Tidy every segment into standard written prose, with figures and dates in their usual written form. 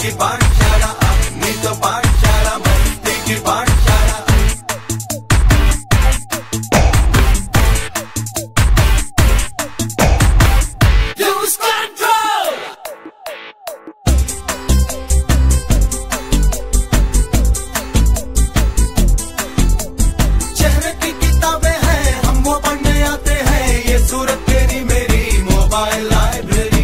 की पाठशाला, अपनी तो पाठशाला मस्ती की पाठशाला। Lose control। चेहरे की किताबें हैं, हम वो पढ़ने आते हैं, ये सूरत तेरी मेरी मोबाइल लाइब्रेरी।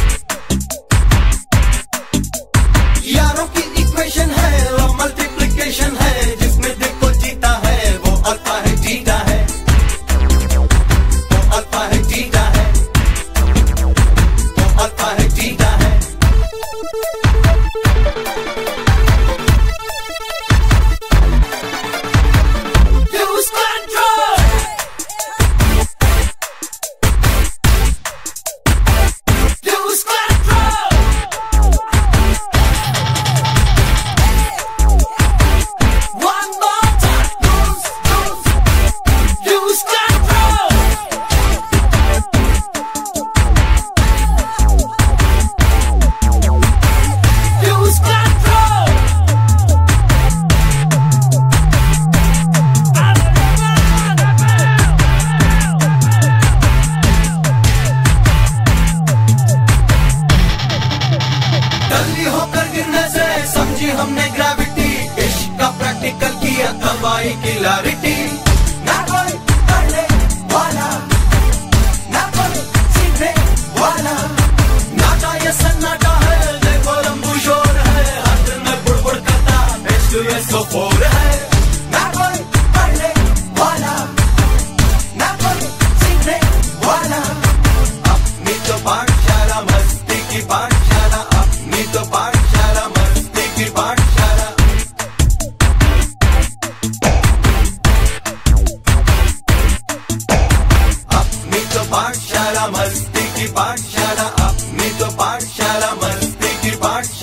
यारों की इक्वेशन है, लव मल्टीप्लिकेशन है, जिसमें देखो जीता है वो अल्फा है जीता है, वो अल्फा है जीता है, वो अल्फा है जीता है। Lose control। Lose control। One more time। Lose control। Lose control। डल्ली होकर गिरने से समझी हमने ग्रेविटी, इश्क का प्रैक्टिकल किया दवाई की क्लैरिटी। ना कोई पढ़ने वाला, ना कोई सीखने वाला, नाटा ये सन्नाटा है, देखो लंबू शोर है, हर दिन में बुड़बुड़ करता H2SO4 है। ना कोई पढ़ने वाला, ना कोई सीखने वाला, अपनी तो पाठशाला मस्ती की पाठशाला, अपनी तो पाठशाला मस्ती की पाठशाला। अपनी तो पाठशाला मस्ती की पाठशाला, अपनी तो पाठशाला मस्ती की पाठशाला।